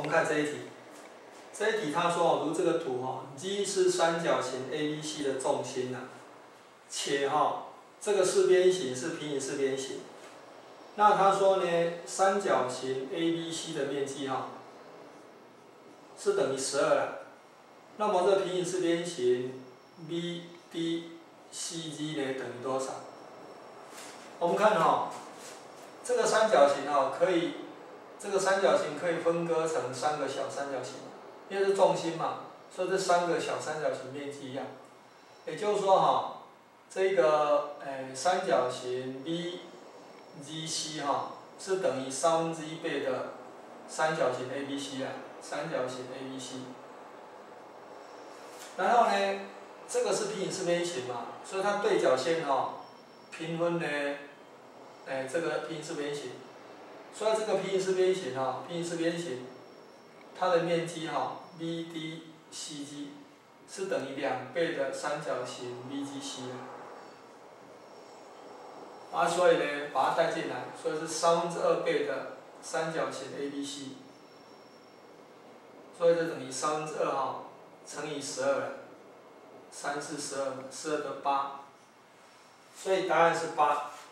们看这一题，这一题他说哦，如这个图哈 ，G 是三角形 ABC 的重心呐、且这个四边形是平行四边形。那他说呢，三角形 ABC 的面积是等于12了。那么这平行四边形 BDCG 呢等于多少？我们看这个三角形这个三角形可以分割成3个小三角形，因为是重心嘛，所以这3个小三角形面积一样。也就是说这个三角形 BGC 是等于1/3倍的三角形 ABC 啊，三角形 ABC。然后呢，这个是平行四边形嘛，所以它对角线平分呢，这个平行四边形。所以这个平行四边形它的面积BDCG 是等于2倍的三角形 BGC 所以呢，把它带进来，所以是2/3倍的三角形 ABC， 所以这等于2/2乘以12了，3×4=12，12得8，所以答案是8。